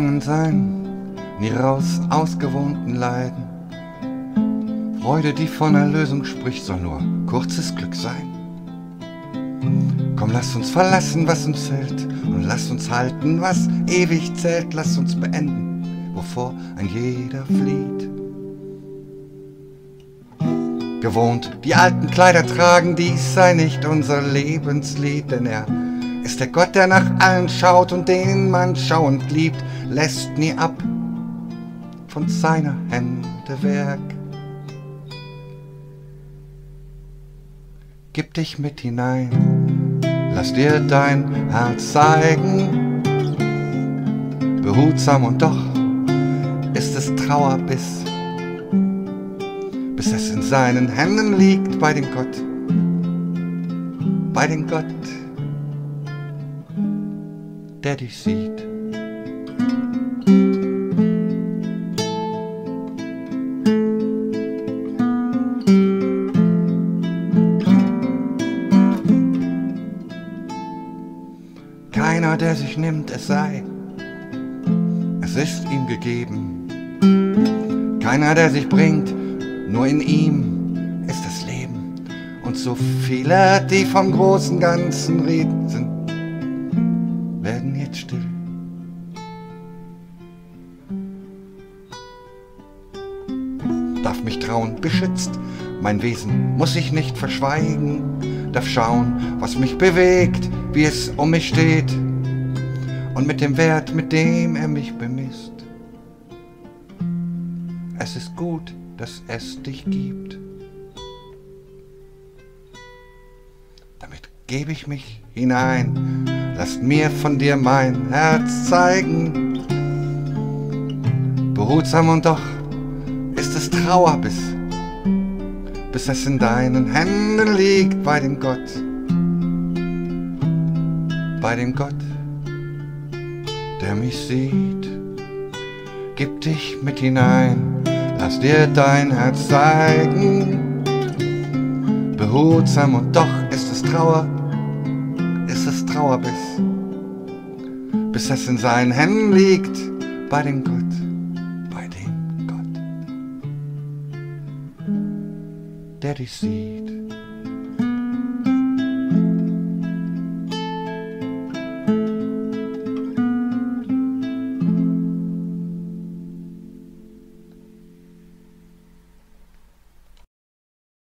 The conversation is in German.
Gefangensein, nie raus aus gewohnten Leiden. Freude, die von Erlösung spricht, soll nur kurzes Glück sein. Komm, lass uns verlassen, was uns hält, und lass uns halten, was ewig zählt. Lass uns beenden, wovor ein jeder flieht. Gewohnt die alten Kleider tragen, dies sei nicht unser Lebenslied, denn er ist der Gott, der nach allen schaut und den man schauend liebt, lässt nie ab von seiner Hände Werk. Gib dich mit hinein, lass dir dein Herz zeigen. Behutsam und doch ist es Trauerbiss, bis es in seinen Händen liegt bei dem Gott, der dich sieht. Keiner, der sich nimmt, es ist ihm gegeben. Keiner, der sich bringt, nur in ihm ist das Leben. Und so viele, die vom großen Ganzen reden, werden jetzt still. Darf mich trauen, beschützt, mein Wesen muss ich nicht verschweigen. Darf schauen, was mich bewegt, wie es um mich steht, und mit dem Wert, mit dem er mich bemisst. Es ist gut, dass es dich gibt. Damit gebe ich mich hinein, lass mir von dir mein Herz zeigen. Behutsam und doch ist es Trauerbiss, bis es in deinen Händen liegt bei dem Gott, der mich sieht. Gib dich mit hinein, lass dir dein Herz zeigen. Behutsam und doch ist es Trauerbiss, bis es in seinen Händen liegt bei dem Gott, der dich sieht.